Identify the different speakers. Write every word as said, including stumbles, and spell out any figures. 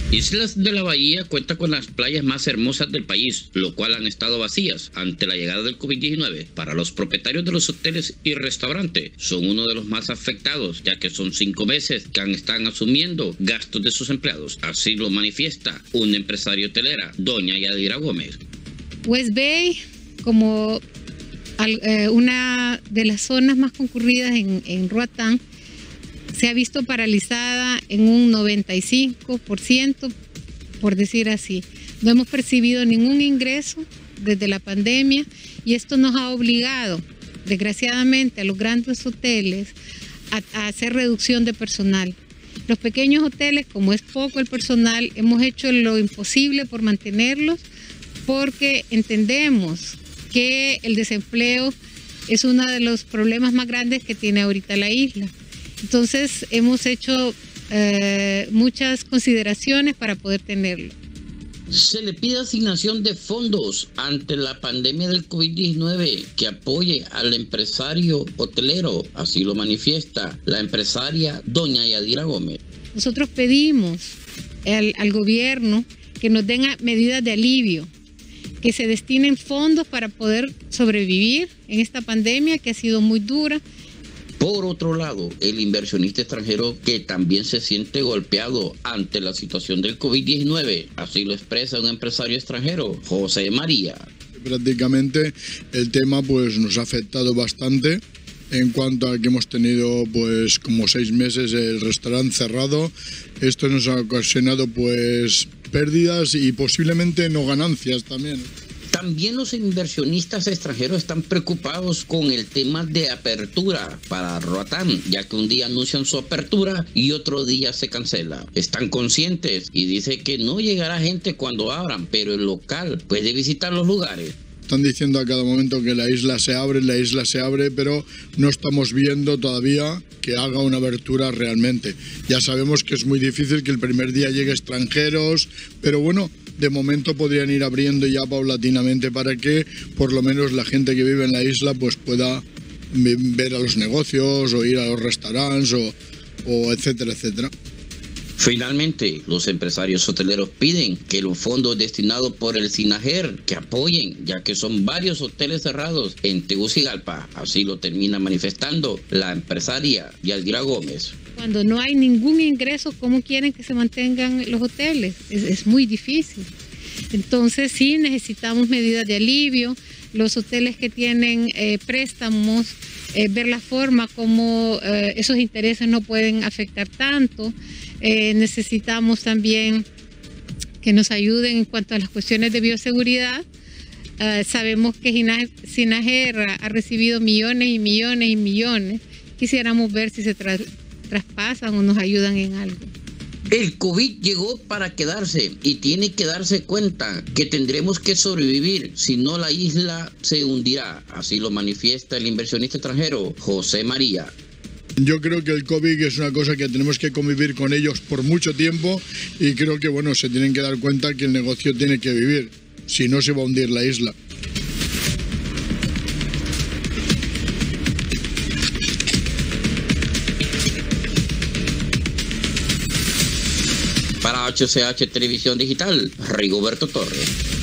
Speaker 1: Islas de la Bahía cuenta con las playas más hermosas del país, lo cual han estado vacías ante la llegada del COVID diecinueve. Para los propietarios de los hoteles y restaurantes, son uno de los más afectados, ya que son cinco meses que están asumiendo gastos de sus empleados. Así lo manifiesta una empresaria hotelera, doña Yadira Gómez.
Speaker 2: West Bay, como al, eh, una de las zonas más concurridas en, en Roatán, se ha visto paralizada en un noventa y cinco por ciento, por decir así. No hemos percibido ningún ingreso desde la pandemia y esto nos ha obligado, desgraciadamente, a los grandes hoteles a, a hacer reducción de personal. Los pequeños hoteles, como es poco el personal, hemos hecho lo imposible por mantenerlos porque entendemos que el desempleo es uno de los problemas más grandes que tiene ahorita la isla. Entonces hemos hecho eh, muchas consideraciones para poder tenerlo.
Speaker 1: Se le pide asignación de fondos ante la pandemia del COVID diecinueve que apoye al empresario hotelero, así lo manifiesta la empresaria doña Yadira Gómez.
Speaker 2: Nosotros pedimos al, al gobierno que nos den medidas de alivio, que se destinen fondos para poder sobrevivir en esta pandemia que ha sido muy dura.
Speaker 1: Por otro lado, el inversionista extranjero que también se siente golpeado ante la situación del COVID diecinueve, así lo expresa un empresario extranjero, José María.
Speaker 3: Prácticamente el tema pues nos ha afectado bastante en cuanto a que hemos tenido pues como seis meses el restaurante cerrado. Esto nos ha ocasionado pues pérdidas y posiblemente no ganancias también.
Speaker 1: También los inversionistas extranjeros están preocupados con el tema de apertura para Roatán, ya que un día anuncian su apertura y otro día se cancela. Están conscientes y dice que no llegará gente cuando abran, pero el local puede visitar los lugares.
Speaker 3: Están diciendo a cada momento que la isla se abre, la isla se abre, pero no estamos viendo todavía que haga una abertura realmente. Ya sabemos que es muy difícil que el primer día llegue extranjeros, pero bueno, de momento podrían ir abriendo ya paulatinamente para que por lo menos la gente que vive en la isla pues pueda ver a los negocios o ir a los restaurantes o, o etcétera, etcétera.
Speaker 1: Finalmente, los empresarios hoteleros piden que los fondos destinados por el SINAGER que apoyen, ya que son varios hoteles cerrados en Tegucigalpa. Así lo termina manifestando la empresaria Yadira Gómez.
Speaker 2: Cuando no hay ningún ingreso, ¿cómo quieren que se mantengan los hoteles? Es, es muy difícil. Entonces sí necesitamos medidas de alivio. Los hoteles que tienen eh, préstamos, eh, ver la forma como eh, esos intereses no pueden afectar tanto. Eh, necesitamos también que nos ayuden en cuanto a las cuestiones de bioseguridad. Uh, sabemos que SINAGER ha recibido millones y millones y millones. Quisiéramos ver si se tra traspasan o nos ayudan en algo.
Speaker 1: El COVID llegó para quedarse y tiene que darse cuenta que tendremos que sobrevivir, si no la isla se hundirá. Así lo manifiesta el inversionista extranjero José María.
Speaker 3: Yo creo que el COVID es una cosa que tenemos que convivir con ellos por mucho tiempo y creo que bueno, se tienen que dar cuenta que el negocio tiene que vivir, si no se va a hundir la isla.
Speaker 1: Para H C H Televisión Digital, Rigoberto Torres.